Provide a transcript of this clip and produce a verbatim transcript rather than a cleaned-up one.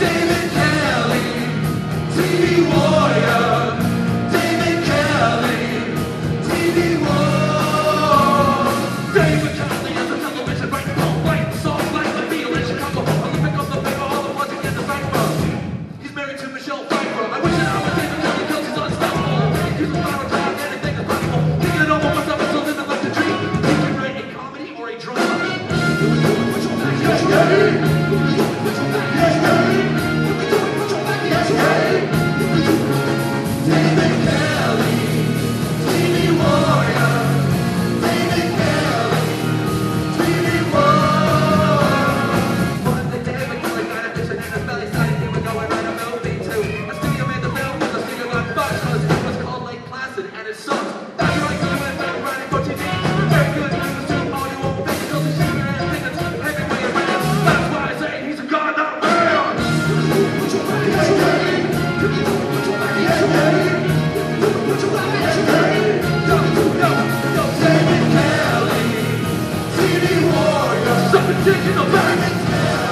David Kelley, T V warrior. David Kelley, T V war. David Kelley is a television right, right, soft like the feel in Chicago. Olympic of the paper, all the ones against the cypher. He's married to Michelle Pfeiffer. I wish that I was David Kelley, cause he's unstoppable. He's a power to have anything is possible. Taking it over what's up and so living like a dream. He can write a comedy or a drama. Yes, David! Yes, David! Yes, David! David Kelley, T V warrior. David Kelley, T V warrior. One day David Kelley got a vision in his belly, started he would go and write a movie too. A studio made the film, but the studio got fucked, cause it was called Lake Placid and it sucked. That's right, so I went back writing for T V. Very good, he was too old, you won't think until the shit your ass thinks it's everywhere around. That's why I say he's a god, not a man. Yes, David! Yes, David! Yes, David! Yo, yo, yo, David Kelley, T V warrior. Suck a dick in the back.